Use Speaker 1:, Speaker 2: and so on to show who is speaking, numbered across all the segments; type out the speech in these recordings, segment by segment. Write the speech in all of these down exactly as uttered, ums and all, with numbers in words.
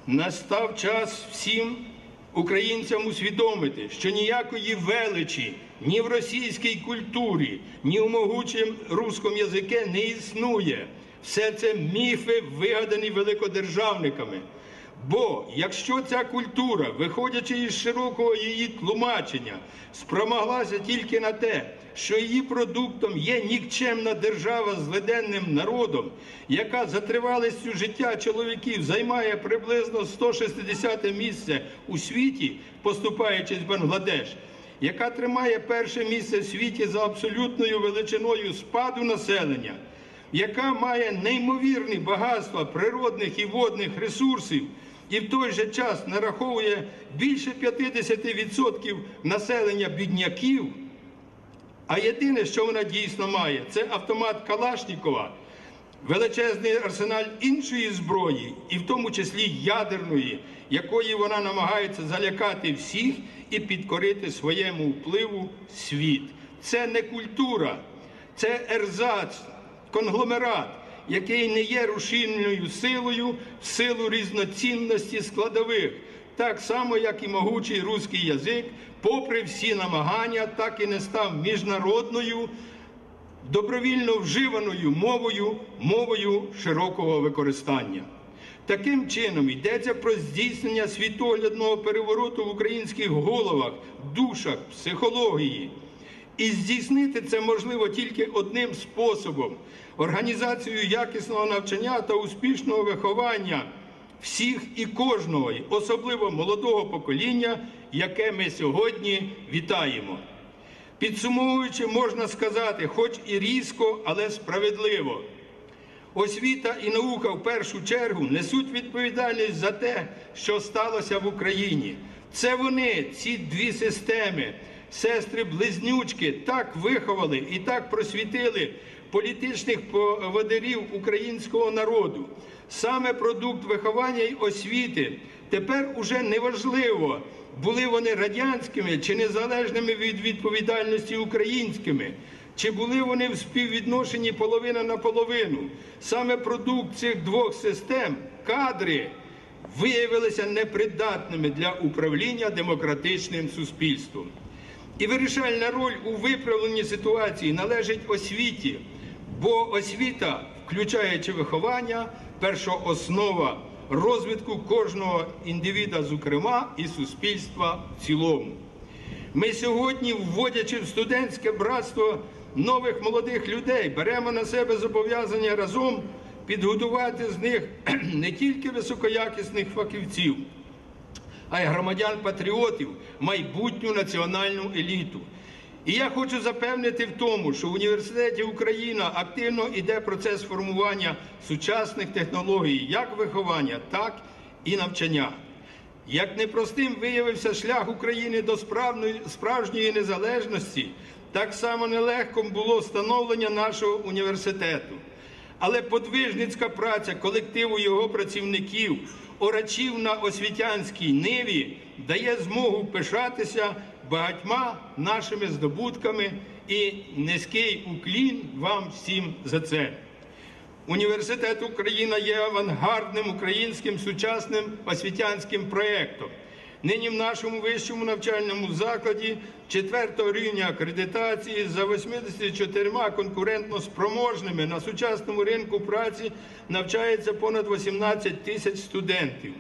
Speaker 1: настав час всім українцям усвідомити, що ніякої величі ні в російській культурі, ні в могучому руському язикі не існує. Все це міфи, вигадані великодержавниками. Бо якщо ця культура, виходячи із широкого її тлумачення, спромоглася тільки на те, що її продуктом є нікчемна держава з леденним народом, яка за тривалістю життя чоловіків займає приблизно сто шістдесяте місце у світі, поступаючись Бангладеш, яка тримає перше місце в світі за абсолютною величиною спаду населення, яка має неймовірні багатства природних і водних ресурсів, і в той же час нараховує більше п'ятдесят відсотків населення бідняків, а єдине, що вона дійсно має, це автомат Калашнікова, величезний арсенал іншої зброї, і в тому числі ядерної, якої вона намагається залякати всіх і підкорити своєму впливу світ. Це не культура, це ерзац, конгломерат, який не є рушійною силою в силу різноцінності складових, так само, як і могучий руський язик, попри всі намагання, так і не став міжнародною, добровільно вживаною мовою, мовою широкого використання. Таким чином, йдеться про здійснення світоглядного перевороту в українських головах, душах, психології. І здійснити це можливо тільки одним способом – організацією якісного навчання та успішного виховання всіх і кожного, особливо молодого покоління, яке ми сьогодні вітаємо. Підсумовуючи, можна сказати, хоч і різко, але справедливо, освіта і наука в першу чергу несуть відповідальність за те, що сталося в Україні. Це вони, ці дві системи, сестри-близнючки, так виховали і так просвітили політичних поводирів українського народу. Саме продукт виховання й освіти тепер уже неважливо, були вони радянськими чи незалежними від відповідальності українськими, чи були вони в співвідношенні половина на половину. Саме продукт цих двох систем, кадри, виявилися непридатними для управління демократичним суспільством. І вирішальна роль у виправленні ситуації належить освіті, бо освіта, включаючи виховання, першооснова розвитку кожного індивіда, зокрема, і суспільства в цілому. Ми сьогодні, вводячи в студентське братство нових молодих людей, беремо на себе зобов'язання разом підготувати з них не тільки високоякісних фахівців, а й громадян-патріотів, майбутню національну еліту. І я хочу запевнити в тому, що в університеті Україна активно йде процес формування сучасних технологій, як виховання, так і навчання. Як непростим виявився шлях України до справжньої незалежності, так само нелегким було становлення нашого університету. Але подвижницька праця колективу його працівників, орачів на освітянській ниві, дає змогу пишатися багатьма нашими здобутками, і низький уклін вам всім за це. Університет Україна є авангардним українським сучасним освітянським проєктом. Нині в нашому вищому навчальному закладі четвертого рівня акредитації за вісімдесят чотирма конкурентно спроможними на сучасному ринку праці навчається понад вісімнадцять тисяч студентів.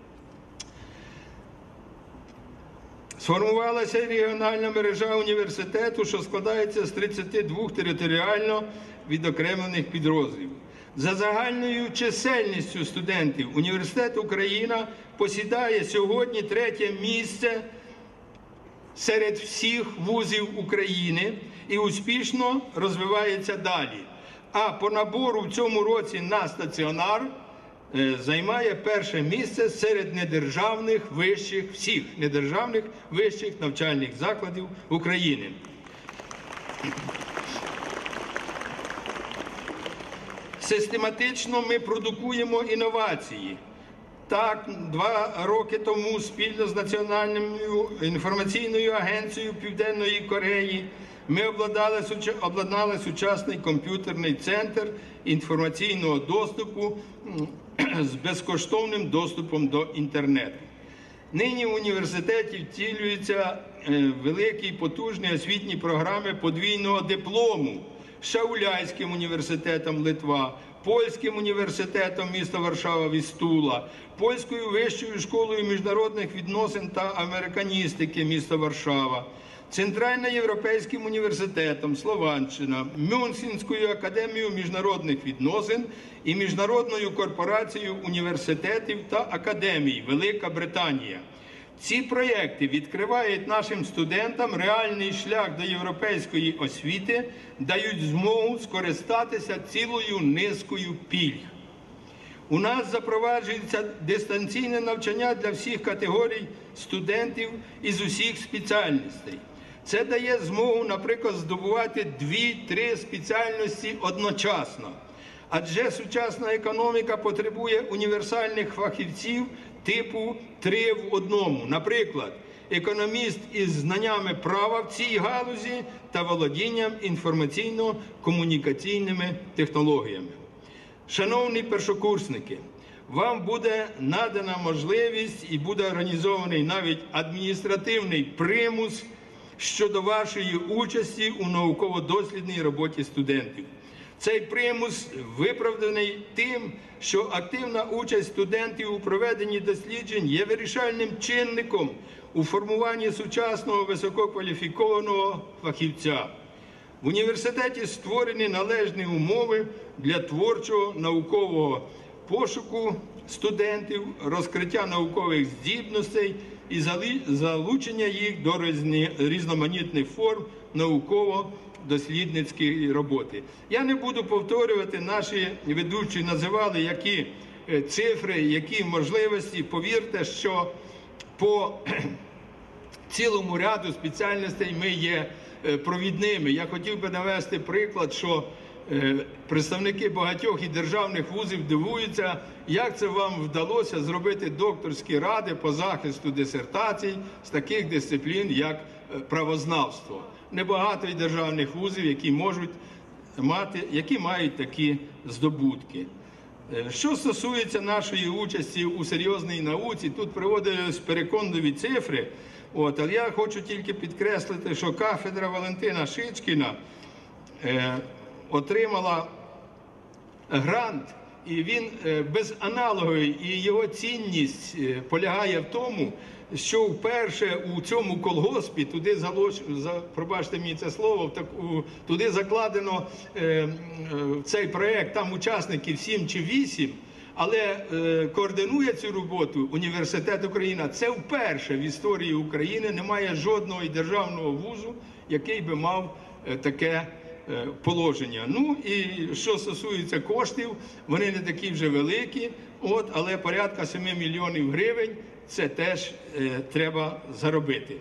Speaker 1: Сформувалася регіональна мережа університету, що складається з тридцяти двох територіально відокремлених підрозділів. За загальною чисельністю студентів університет Україна посідає сьогодні третє місце серед всіх вузів України і успішно розвивається далі. А по набору в цьому році на стаціонар займає перше місце серед недержавних вищих, всіх недержавних вищих навчальних закладів України. Систематично ми продукуємо інновації. Так, два роки тому спільно з Національною інформаційною агенцією Південної Кореї Ми обладнали, обладнали сучасний комп'ютерний центр інформаційного доступу з безкоштовним доступом до інтернету. Нині в університеті втілюються великі і потужні освітні програми подвійного диплому Шауляйським університетом Литва, Польським університетом міста Варшава Вістула, Польською вищою школою міжнародних відносин та американістики міста Варшава, Центральноєвропейським університетом Словаччина, Мюнхенською академією міжнародних відносин і Міжнародною корпорацією університетів та академій Велика Британія. Ці проєкти відкривають нашим студентам реальний шлях до європейської освіти, дають змогу скористатися цілою низкою пільг. У нас запроваджується дистанційне навчання для всіх категорій студентів із усіх спеціальностей. Це дає змогу, наприклад, здобувати дві-три спеціальності одночасно. Адже сучасна економіка потребує універсальних фахівців типу три в одному. Наприклад, економіст із знаннями права в цій галузі та володінням інформаційно-комунікаційними технологіями. Шановні першокурсники, вам буде надана можливість і буде організований навіть адміністративний примус щодо вашої участі у науково-дослідній роботі студентів. Цей примус виправданий тим, що активна участь студентів у проведенні досліджень є вирішальним чинником у формуванні сучасного висококваліфікованого фахівця. В університеті створені належні умови для творчого наукового пошуку студентів, розкриття наукових здібностей і залучення їх до різноманітних форм науково-дослідницької роботи. Я не буду повторювати, наші ведучі називали, які цифри, які можливості. Повірте, що по цілому ряду спеціальностей ми є провідними. Я хотів би навести приклад, що представники багатьох і державних вузів дивуються, як це вам вдалося зробити докторські ради по захисту дисертацій з таких дисциплін, як правознавство. Небагато і державних вузів, які можуть мати, які мають такі здобутки. Що стосується нашої участі у серйозній науці, тут приводились переконливі цифри, от, але я хочу тільки підкреслити, що кафедра Валентина Шичкіна е, отримала грант, і він е, безаналоговий, і його цінність е, полягає в тому, що вперше у цьому колгоспі, туди, залоч, за, пробачте мені це слово, так, у, туди закладено е, е, цей проєкт, там учасників сім чи вісім, але е, координує цю роботу Університет України. Це вперше в історії України немає жодного і державного вузу, який би мав е, таке е, положення. Ну і що стосується коштів, вони не такі вже великі, от, але порядка семи мільйонів гривень це теж е, треба заробити.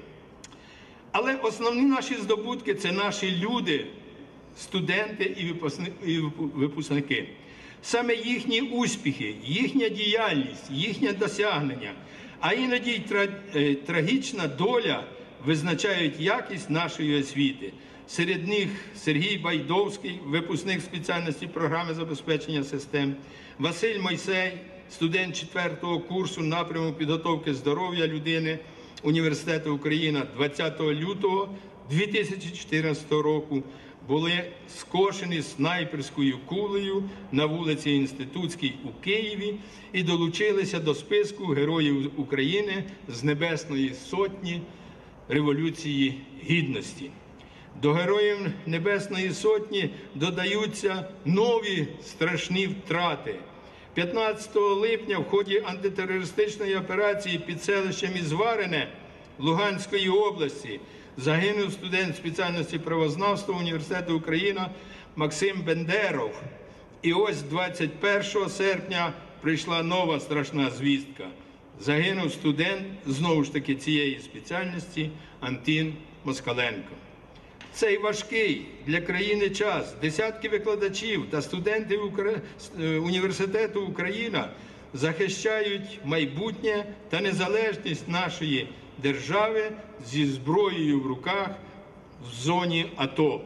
Speaker 1: Але основні наші здобутки – це наші люди, студенти і випускники. Саме їхні успіхи, їхня діяльність, їхнє досягнення, а іноді й трагічна доля визначають якість нашої освіти. Серед них Сергій Байдовський, випускник спеціальності програми забезпечення систем, Василь Мойсей, студент четвертого курсу напряму підготовки здоров'я людини Університету України, двадцятого лютого дві тисячі чотирнадцятого року були скошені снайперською кулею на вулиці Інститутській у Києві і долучилися до списку Героїв України з Небесної Сотні Революції Гідності. До Героїв Небесної Сотні додаються нові страшні втрати. п'ятнадцятого липня в ході антитерористичної операції під селищем Ізварине Луганської області загинув студент спеціальності правознавства Університету України Максим Бендеров. І ось двадцять першого серпня прийшла нова страшна звістка. Загинув студент, знову ж таки, цієї спеціальності Антін Москаленко. Цей важкий для країни час десятки викладачів та студентів Університету Україна захищають майбутнє та незалежність нашої держави зі зброєю в руках в зоні АТО.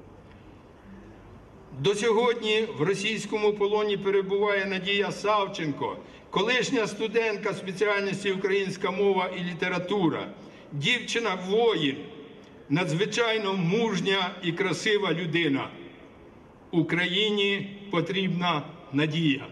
Speaker 1: До сьогодні в російському полоні перебуває Надія Савченко, колишня студентка спеціальності українська мова і література, дівчина-воїн, надзвичайно мужня і красива людина. Україні потрібна надія.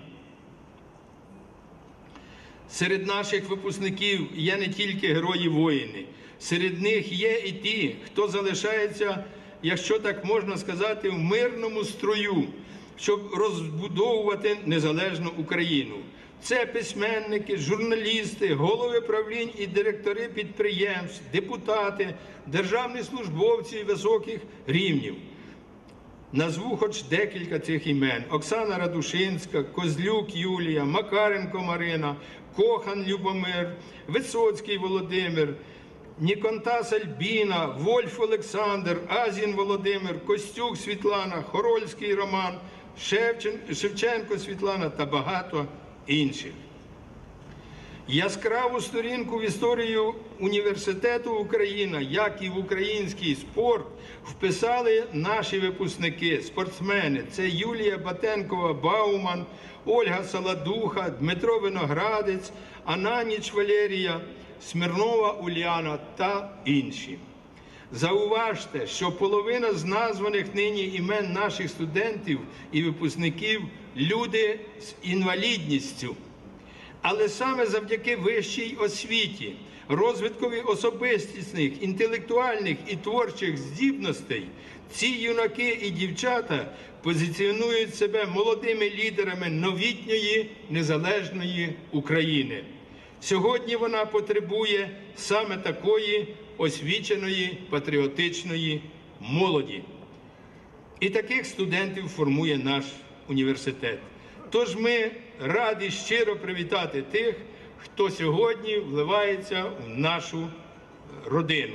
Speaker 1: Серед наших випускників є не тільки герої-воїни. Серед них є і ті, хто залишається, якщо так можна сказати, в мирному строю, щоб розбудовувати незалежну Україну. Це письменники, журналісти, голови правлінь і директори підприємств, депутати, державні службовці високих рівнів. Назву хоч декілька цих імен. Оксана Радушинська, Козлюк Юлія, Макаренко Марина, Кохан Любомир, Висоцький Володимир, Ніконтас Альбіна, Вольф Олександр, Азін Володимир, Костюк Світлана, Хорольський Роман, Шевчен... Шевченко Світлана та багато інших. Яскраву сторінку в історію університету Україна, як і в український спорт, вписали наші випускники, спортсмени. Це Юлія Батенкова-Бауман, Ольга Саладуха, Дмитро Виноградець, Ананіч Валерія, Смірнова Уляна та інші. Зауважте, що половина з названих нині імен наших студентів і випускників – люди з інвалідністю. Але саме завдяки вищій освіті, розвиткові особистісних, інтелектуальних і творчих здібностей ці юнаки і дівчата позиціонують себе молодими лідерами новітньої незалежної України. Сьогодні вона потребує саме такої освіченої патріотичної молоді. І таких студентів формує наш університет. Тож ми раді щиро привітати тих, хто сьогодні вливається в нашу родину.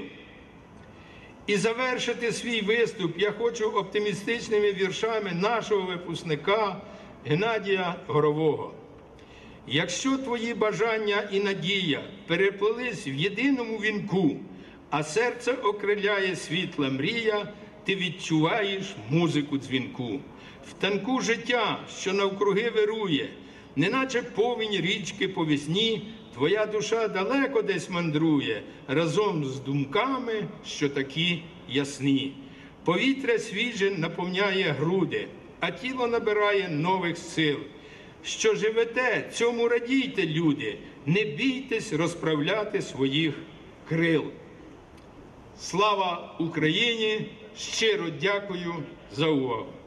Speaker 1: І завершити свій виступ я хочу оптимістичними віршами нашого випускника Геннадія Горового. Якщо твої бажання і надія переплились в єдиному вінку, а серце окриляє світла мрія, ти відчуваєш музику дзвінку. В танку життя, що навкруги вирує, неначе повінь річки по весні, твоя душа далеко десь мандрує, разом з думками, що такі ясні. Повітря свіже наповняє груди, а тіло набирає нових сил. Що живете, цьому радійте, люди, не бійтесь розправляти своїх крил. Слава Україні! Щиро дякую за увагу.